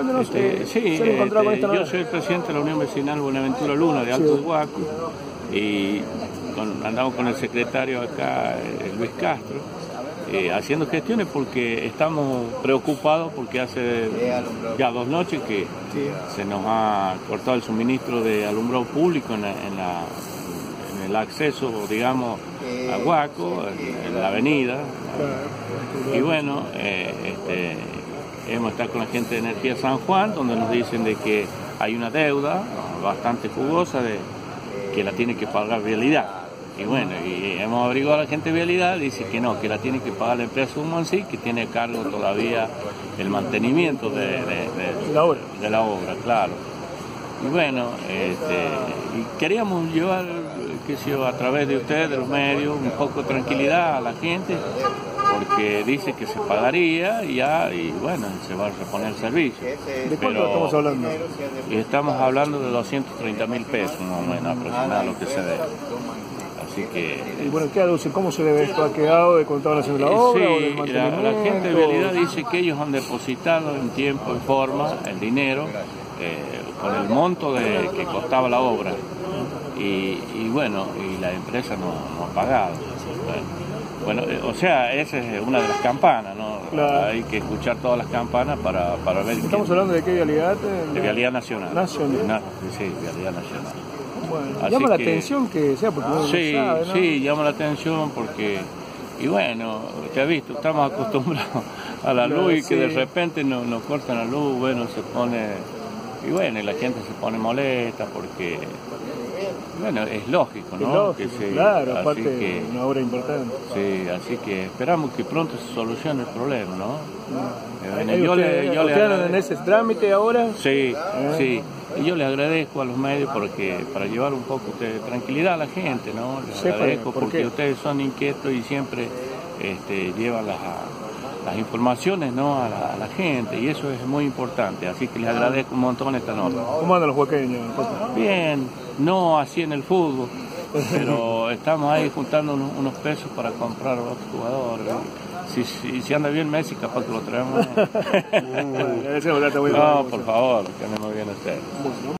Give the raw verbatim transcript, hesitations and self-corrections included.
cuéntenos. Este, eh, sí, ¿se han encontrado con este, esta yo soy el presidente de la Unión Vecinal Buenaventura Luna de Alto Sí. Huaco y con, andamos con el secretario acá, eh, Luis Castro, eh, haciendo gestiones porque estamos preocupados porque hace ya dos noches que Sí. se nos ha cortado el suministro de alumbrado público en, la, en, la, en el acceso, digamos, a Huaco, en, en la avenida. Claro. Y bueno, eh, este, hemos estado con la gente de Energía San Juan, donde nos dicen de que hay una deuda bastante jugosa de que la tiene que pagar Vialidad. Y bueno, y hemos averiguado a la gente de Vialidad, dice que no, que la tiene que pagar la empresa Humansí, que tiene a cargo todavía el mantenimiento de, de, de, la obra. de la obra, claro. Y bueno, este, y queríamos llevar, qué sé yo, a través de ustedes, de los medios, un poco de tranquilidad a la gente, porque dice que se pagaría y ya, y bueno, se va a reponer el servicio. ¿De cuánto Pero, estamos hablando? y estamos hablando de doscientos treinta mil pesos, más o menos, aproximadamente lo que se debe. Así que... Y bueno, ¿qué aduce? ¿Cómo se debe esto? ¿Ha quedado de cuando estaban haciendo la obra? Sí, o del la, mantenimiento? la gente de Vialidad dice que ellos han depositado en tiempo y forma el dinero eh, con el monto de que costaba la obra. Y, y bueno, y la empresa no, no ha pagado. Bueno, bueno, o sea, esa es una de las campanas, ¿no? Claro. Hay que escuchar todas las campanas para, para ver... ¿Estamos quién, hablando de qué vialidad? de Vialidad Nacional. Nacional. Na, sí, Vialidad Nacional. Bueno, Así llama la que- atención que sea, porque uno Sí, no sabe, ¿no? sí, llama la atención porque, y bueno, usted ha visto, estamos acostumbrados a la Claro, luz y que sí. de repente nos, nos cortan la luz, bueno, se pone, y bueno, y la gente se pone molesta porque, bueno, es lógico, ¿no? Es lógico, Que se- claro, así aparte que, una obra importante. sí, así que esperamos que pronto se solucione el problema, ¿no? Eh, bueno, ¿Hay yo usted- le, yo le usted anda en agradezco- ese trámite ahora? Sí, Ah. sí. Y yo les agradezco a los medios porque para llevar un poco de tranquilidad a la gente, ¿no? Les Sí, agradezco ¿por porque qué? ustedes son inquietos y siempre este, llevan las, las informaciones, ¿no? a, la, a la gente y eso es muy importante. Así que les agradezco un montón esta nota. ¿Cómo andan los huaqueños? Bien, no así en el fútbol, pero estamos ahí juntando unos, unos pesos para comprar a otros jugadores. Si, si, si anda bien Messi, capaz que lo traemos. Bueno, agradecemos, está muy No, bien. por favor, que andemos bien ustedes.